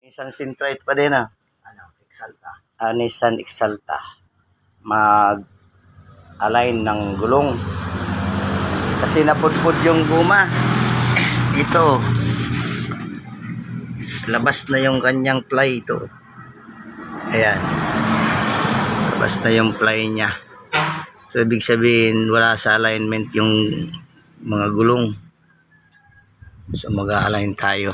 Nissan Sentrite pa din Exalta. Nissan Exalta. Mag-align ng gulong. Kasi napudpud yung guma. Ito. Labas na yung kanyang ply ito. Ayan. Labas na yung ply niya. So, ibig sabihin, wala sa alignment yung mga gulong. So, mag-a-align tayo.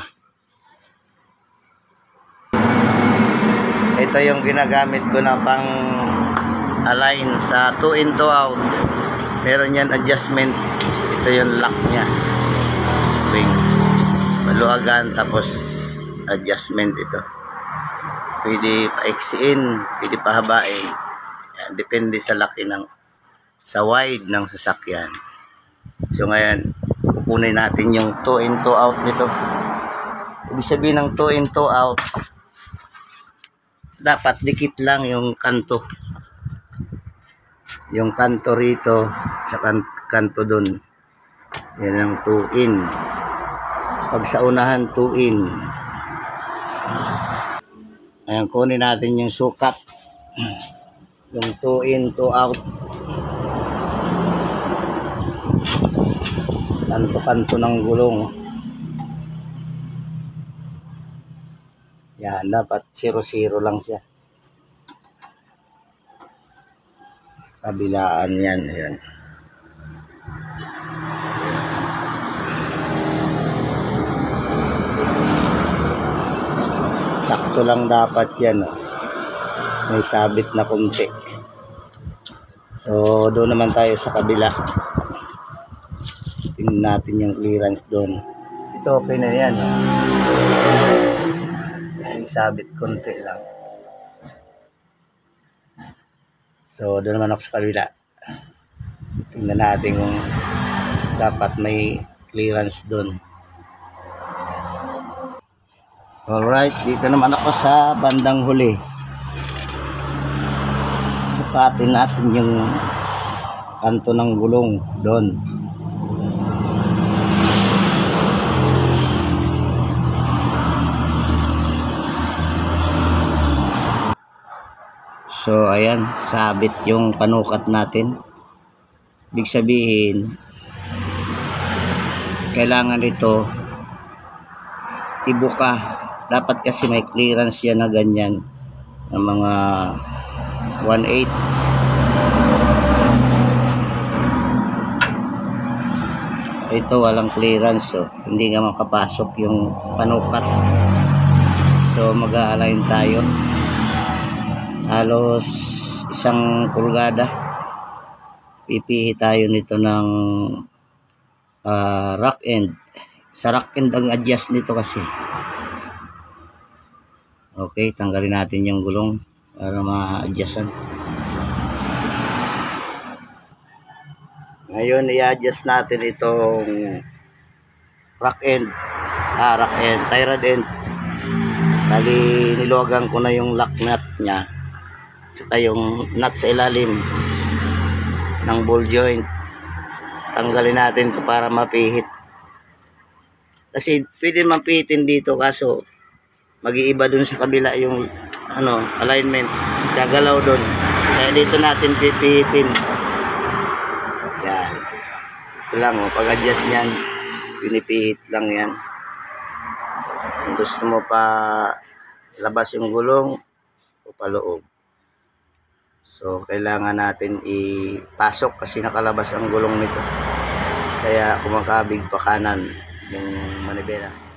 Ito yung ginagamit ko na pang align sa 2 in 2 out. Meron yan adjustment. Ito yung lock nya. Wing. Maluagan tapos adjustment ito. Pwede paiksiin, pwede pahabain. Yan, depende sa laki ng sa wide ng sasakyan. So ngayon, kukunin natin yung 2 in 2 out nito. Ibig sabihin ng 2 in 2 out, dapat dikit lang yung kanto. Yung kanto rito sa kanto dun. Yan ang 2 in. Pag sa unahan 2 in. Ayan, kunin natin yung sukat. Yung 2 in, 2 out. Kanto-kanto ng gulong. Yan, dapat 0-0 lang siya. Kabilaan yan. Ayan. Sakto lang dapat yan. May sabit na kunti. So, doon naman tayo sa kabila. Tingnan natin yung clearance doon. Ito okay na yan. May sabit kunti lang. So, doon naman ako sa kabila. Tingnan natin kung dapat may clearance doon. Alright, dito naman ako sa bandang huli. Sukatin natin yung kanto ng gulong doon. So, ayan, sabit yung panukat natin. Ibig sabihin, kailangan ito ibuka. Dapat kasi may clearance yan na ganyan ng mga 1/8. Ito walang clearance, so hindi nga makapasok yung panukat. So mag-a-align tayo. Halos 1 pulgada. Pipihi tayo nito ng rack end. Sa rack end ang adjust nito kasi. Okay, tanggalin natin yung gulong para ma-adjustan. Ngayon, i-adjust natin itong rack end, tie rod end. Bali, niluwagan ko na yung lock nut nya, saka yung nut sa ilalim ng ball joint. Tanggalin natin ito para mapihit. Kasi pwede mapihitin dito, kaso mag-iiba dun sa kabila yung alignment, gagalaw dun, kaya dito natin pipihitin. Yan, ito lang pag adjust nyan, pinipihit lang yan. Kung gusto mo pa labas yung gulong o paloob, so kailangan natin ipasok kasi nakalabas ang gulong nito, kaya kumakabig pa kanan yung manibela.